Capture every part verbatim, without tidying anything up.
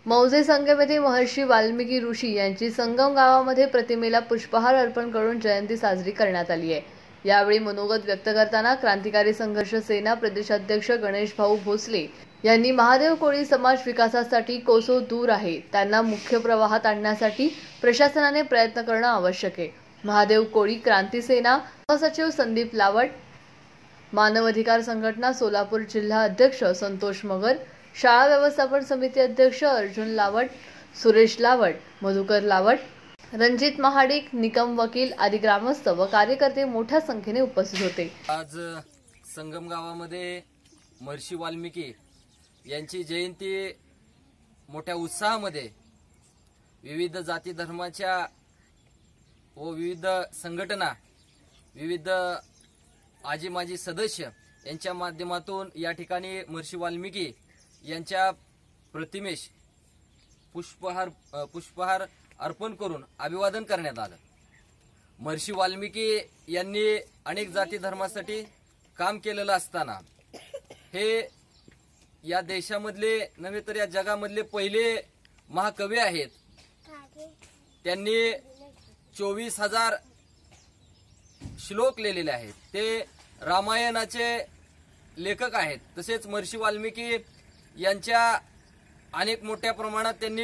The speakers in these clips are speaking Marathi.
मौजे संगमेमध्ये महर्षी वाल्मिकी ऋषी यांची संगम गावामध्ये प्रतिमेला पुष्पहार अर्पण करून जयंती साजरी करण्यात आली आहे। यावेळी मनोगत व्यक्त करताना क्रांतिकारी संघर्ष सेना प्रदेशाध्यक्ष गणेश भाऊ भोसले यांनी महादेव कोळी समाज विकासासाठी कोसो दूर आहे, त्यांना मुख्य प्रवाहात आणण्यासाठी प्रशासनाने प्रयत्न करणं आवश्यक आहे। महादेव कोळी क्रांती सेना सचिव संदीप लावड, मानव अधिकार संघटना सोलापूर जिल्हा अध्यक्ष संतोष मगर, शाळा व्यवस्थापन समिती अध्यक्ष अर्जुन लावड, सुरेश लावड, मधुकर लावड, रणजित महाडिक, निकम वकील आदी ग्रामस्थ व कार्यकर्ते मोठ्या संख्येने उपस्थित होते। आज संगम गावामध्ये महर्षी वाल्मिकी यांची जयंती मोठ्या उत्साहामध्ये विविध जाती धर्माच्या व विविध संघटना, विविध आजी माजी सदस्य यांच्या माध्यमातून या ठिकाणी महर्षी वाल्मिकी यांच्या प्रतिमेस पुष्पहार पुष्पहार अर्पण करून अभिवादन करण्यात आलं। महर्षी वाल्मिकी यांनी अनेक जाती धर्मासाठी काम केलेलं असताना हे या देशामधले नव्हे तर या जगामधले पहिले महाकवी आहेत। त्यांनी चोवीस हजार श्लोक लिहिलेले आहेत, ते रामायणाचे लेखक आहेत। तसेच महर्षी वाल्मिकी यांच्या अनेक मोठ्या प्रमाणात त्यांनी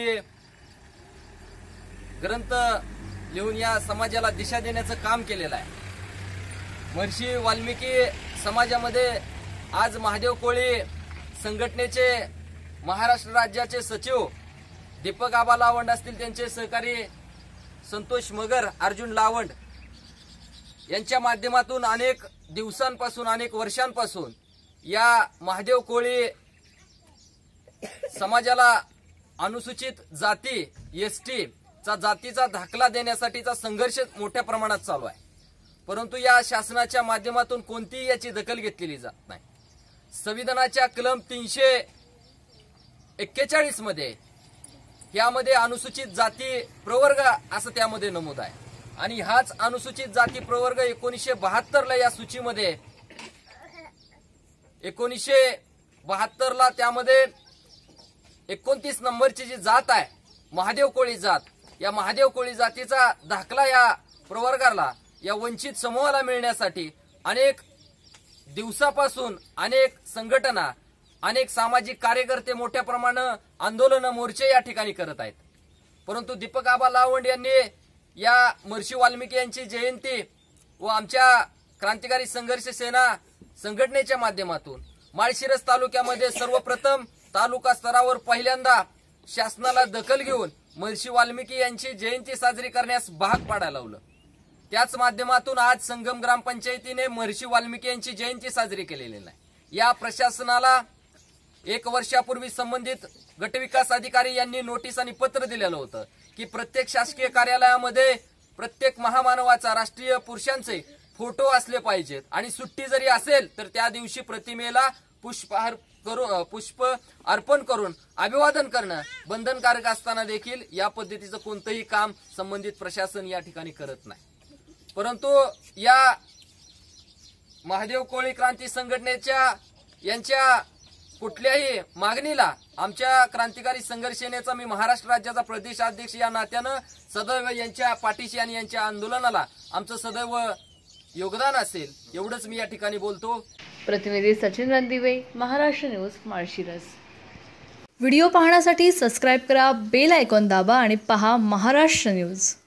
ग्रंथ लिहून या समाजाला दिशा देण्याचं काम केलेलं आहे। महर्षी वाल्मिकी समाजामध्ये आज महादेव कोळी संघटनेचे महाराष्ट्र राज्याचे सचिव दीपक आबा लावंड असतील, त्यांचे सहकारी संतोष मगर, अर्जुन लावंड यांच्या माध्यमातून अनेक दिवसांपासून अनेक वर्षांपासून या महादेव कोळी समाजाला अनुसूचित जाती एसटी चा जातीचा दाखला देण्यासाठीचा संघर्ष मोठ्या प्रमाणात चालू आहे। परंतु या शासनाच्या माध्यमातून कोणतीही याची दखल घेतलेली जात नाही। संविधानाच्या कलम तीनशे एक्केचाळीस मध्ये यामध्ये अनुसूचित जाती प्रवर्ग असं त्यामध्ये नमूद आहे आणि हाच अनुसूचित जाती प्रवर्ग एकोणीसशे बहात्तर ला या सूचीमध्ये एकोणीसशे बहात्तर ला त्यामध्ये एकोणतीस नंबरची जी जात आहे महादेव कोळी जात, या महादेव कोळी जातीचा दाखला या प्रवर्गाला, या वंचित समूहाला मिळण्यासाठी अनेक दिवसापासून अनेक संघटना, अनेक सामाजिक कार्यकर्ते मोठ्या प्रमाणात आंदोलन मोर्चे या ठिकाणी करत आहेत। परंतु दीपक आबा लावंड यांनी या महर्षी वाल्मिकी यांची जयंती व आमच्या क्रांतिकारी संघर्ष सेना संघटनेच्या माध्यमातून माळशिरस तालुक्यामध्ये सर्वप्रथम तालुका स्तरावर पहिल्यांदा शासनाला दखल घेऊन महर्षी वाल्मिकी यांची जयंती साजरी करण्यास भाग पाडायला लावलं। त्याच माध्यमातून आज संगम ग्रामपंचायतीने महर्षी वाल्मिकी यांची जयंती साजरी केलेली आहे। या प्रशासनाला एक वर्षापूर्वी संबंधित गटविकास अधिकारी यांनी नोटीस आणि पत्र दिलेलं होतं की प्रत्येक शासकीय कार्यालयामध्ये प्रत्येक महामानवाचा, राष्ट्रीय पुरुषांचे फोटो असले पाहिजेत आणि सुट्टी जरी असेल तर त्या दिवशी प्रतिमेला पुष्पहार करून पुष्प अर्पण करून अभिवादन करणं बंधनकारक असताना देखील या पद्धतीचं कोणतंही काम संबंधित प्रशासन या ठिकाणी करत नाही। परंतु या महादेव कोळी क्रांती संघटनेच्या यांच्या कुठल्याही मागणीला आमच्या क्रांतिकारी संघर्ष सेनेचा मी महाराष्ट्र राज्याचा प्रदेशाध्यक्ष या नात्यानं सदैव यांच्या पाठीशी आणि यांच्या आंदोलनाला आमचं सदैव योगदान असेल एवढंच मी या ठिकाणी बोलतो। प्रतिनिधी सचिन रणदिवे, महाराष्ट्र न्यूज, माळशिरस। व्हिडिओ पाहण्यासाठी सबस्क्राइब करा, बेल आयकॉन दाबा आणि पहा महाराष्ट्र न्यूज।